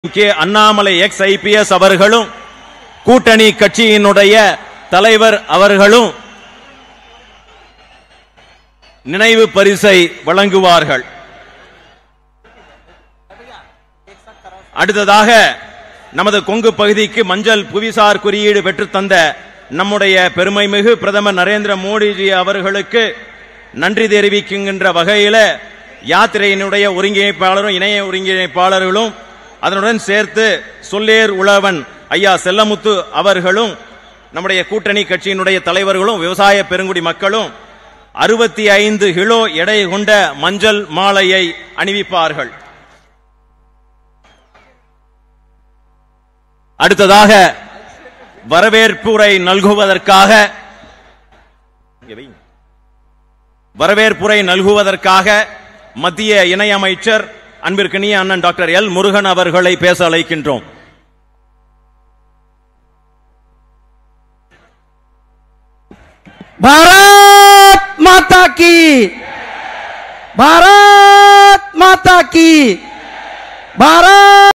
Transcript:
K Annamalai X IPS அவர்களும் கூட்டணி கட்சியினுடைய தலைவர் அவர்களும் நினைவு பரிசை வழங்குவார்கள். அடுத்ததாக நமது கொங்கு பகுதிக்கு மஞ்சள் புவிசார் குறியீடு பெற்று தந்த நம்முடைய பெருமைமிகு பிரதமர் நரேந்திர மோடிஜி அவர்களுக்கு நன்றி தெரிவிக்கின்ற வகையில் யாத்திரையினுடைய ஒருங்கிணைப்பாளரும் இணைய ஒருங்கிணைப்பாளர்களும் அதனுடன் சேர்த்து சொல்லேர் உழவன் ஐயா செல்லமுத்து அவர்களும் நம்முடைய கூட்டணி கட்சியினுடைய தலைவர்களும் விவசாய பெருங்குடி மக்களும் 65 கிலோ எடை கொண்ட மஞ்சள் மாலையை அணிவிப்பார்கள். அடுத்ததாக வரவேற்புரை நல்குவதற்காக மத்திய இணையமைச்சர் அன்பிற்கினிய அண்ணன் டாக்டர் எல் முருகன் அவர்களை பேச அழைக்கின்றோம். भारत माता की, भारत माता की, भारत